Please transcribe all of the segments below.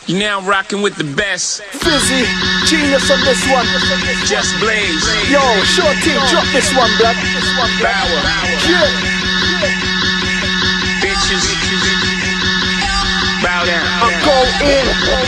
You now rocking with the best. Fizzy, genius on this one. Just Blaze. Yo, sure thing, drop this one, blood. Baauer. Yeah. Bitches. Bow down. I go in.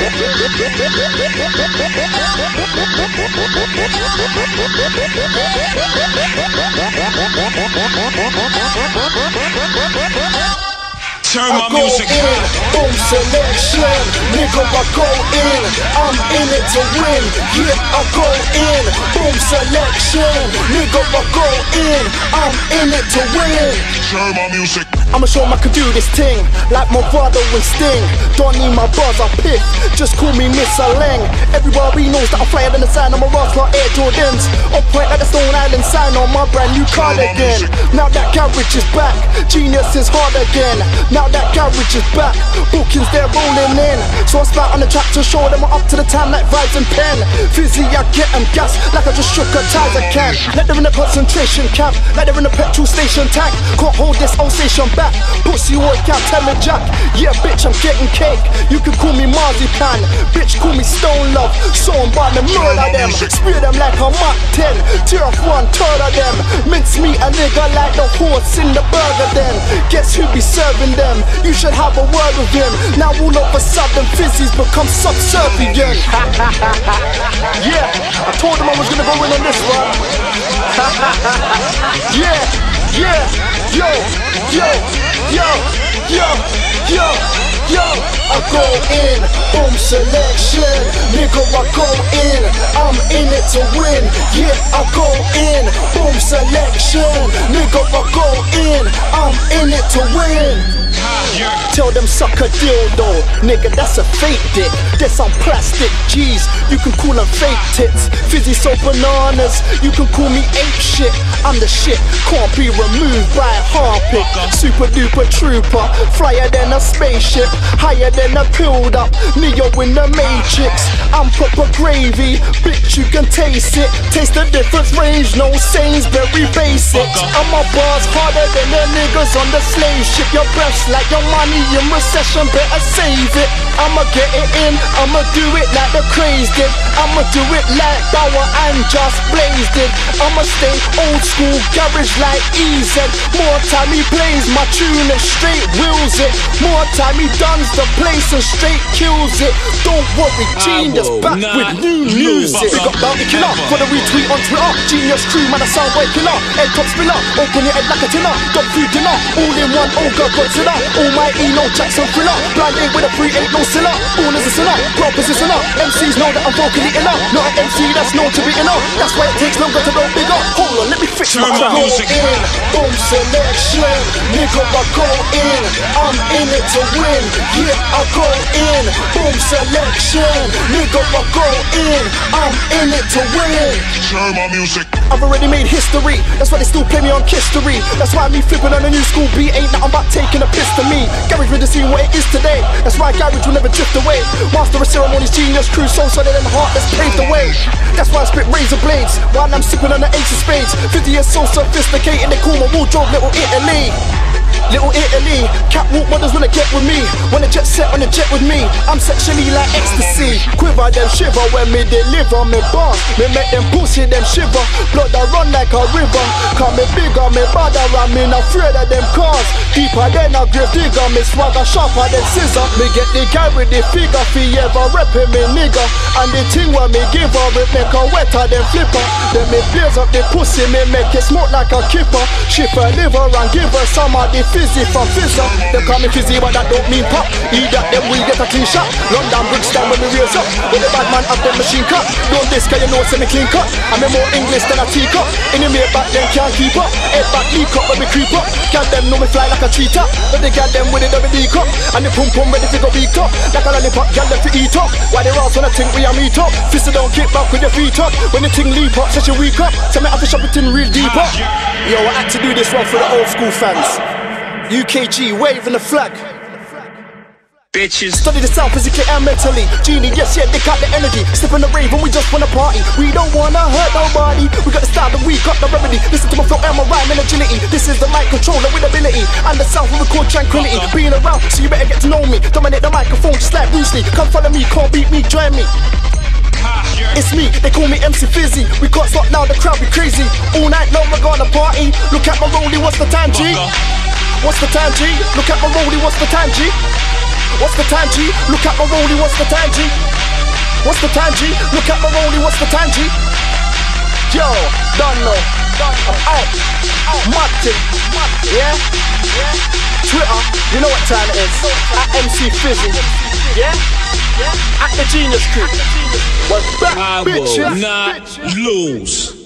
Turn my music in, boom selection, nigga I go in, I'm in it to win, yeah I go in, boom selection, nigga I go in, I'm in it to win. Turn my music. I'ma show 'em I can do this thing, like my brother and Sting. Don't need my buzz, I piff, just call me Mr. Lang. Everybody knows that I'm flyer than the sign on my rocks like Air Jordans. On point like the Stone Island sign on my brand new cardigan. Now that garage is back, genius is hard again. Now that garage is back, bookings they're rolling in. So I start on the track to show them I'm up to the time like vibes and pen. Fizzy I get them gas, like I just shook a Tizer can. Let them in a concentration camp, like they're in a petrol station tank. Can't hold this old station back. Pussy boy can't tell me jack. Yeah bitch I'm getting cake. You can call me Marzipan. Bitch call me Stone Love. So I'm by the murder them. Spear them like a Mach 10. Tear off 1/3 of them. Mince meat a nigga like the horse in the burger then. Guess who be serving them? You should have a word with him. Now all of a sudden Fizzy's become subservient. Yeah, I told him I was gonna go in on this one. Yeah, yeah, yo, yo, yo, yo, yo, yo. I go in, boom selection, nigga I go in, I'm in it to win, yeah I go in, boom selection, nigga I go in, I'm in it to win. Tell them suck a dildo, nigga that's a fake dick. There's some plastic G's, you can call them fake tits. Fizzy so bananas, you can call me ape shit. I'm the shit, can't be removed by a harpic. Super duper trooper, flyer than a spaceship, higher than a pilled up Neo in the Matrix. I'm proper gravy, bitch you can taste it. Taste the difference, range no Sainsbury basics. I'm my bars harder than the niggas on the slave ship. Your breath's like your money in recession, better save it. I'ma get it in, I'ma do it like the craze did. I'ma do it like Baauer and Just Blaze did. I'ma stay old school, garage like EZ. More time he plays my tune and straight wills it. More time he duns the place and straight kills it. Don't worry, Genius back with new music. Big up Bounty Killer for the retweet on Twitter. Genius crew, man, a soundboy killer. Head top spinner, open your head like a tinner. Dog food dinner, all in one, oh god, Godzilla. Almighty, no Jackson thriller. Blind ain't with a free, ain't no sinner. Born as a sinner, grow positioner. MCs know that I'm vocally inner. Not an MC that's known to be inner. That's why it takes longer to go bigger. Hold on, let me fix my track. Go in, boom selection, nigga I go in, I'm in it to win, yeah I go in, boom selection, nigga I go in, I'm in it to win. Turn my music. I've already made history, that's why they still play me on history. That's why me flipping on a new school beat ain't nothing but taking a piss to me. Garage with the scene what it is today, that's why garage will never drift away. Master of ceremonies, genius crew, so solid and heart that's paved the way. That's why I spit razor blades, while I'm sipping on the ace of spades. 50 is so sophisticated, they call my wardrobe Little Italy. Little Italy, catwalk models wanna get with me. When the jet set on the jet with me, I'm sexually like ecstasy. Quiver them shiver when me deliver me bars. Me make them pussy them shiver. Blood that run like a river. Cause me bigger, me badder, and me not afraid of them cars. Deeper than a grave digger, me swagger sharper than scissor. Me get the guy with the figure, fi ever reppin' me nigga. And the thing when me give her, it make her wetter than flipper. Then me blaze up the pussy, me make it smoke like a kipper. Shift her liver and give her some of the Fizzy from Fizzer. They call me Fizzy but that don't mean pop. Eat that then we get a clean shot. London bricks down when we raise up. When the bad man have them machine cut. Don't this cause you know it's me clean cut. I'm more English than a teacup. In the back them can't keep up. Head back leak up when we creep up. Got them know me fly like a tree top. But they got them with the WD cup. And the pum pum ready to go beat up. Like a lollipop got them to eat up. Why they rouse when I think we are meet up. Fist don't kick back with your feet up. When the thing leap up, such a weak up. So me have to shop it in real deep up. Yo, I had to do this one for the old school fans. UKG waving the flag. bitches. Study the sound physically and mentally. Genie, yes, yeah, they got the energy. Step in the rave and we just wanna party. We don't wanna hurt nobody. We got the style and we got the remedy. Listen to my flow and my rhyme and agility. This is the mic controller with ability. And the sound we record tranquility. Being around, so you better get to know me. Dominate the microphone just like Bruce Lee. Come follow me, can't beat me, join me. It's me, they call me MC Fizzy. We can't stop now, the crowd be crazy. All night long we're gonna party. Look at my rollie, what's the time, G? What's the time, G? Look at my rollie, what's the time, G? What's the time, G? Look at my rollie, what's the time, G? What's the time, G? Look at my rollie, what's the time, G? Yo, don't know. I'm out. Martin. Yeah? Twitter, you know what time it is. At MC Fizzy. Yeah? At the Genius Crew. We're back, I bitches. will not lose.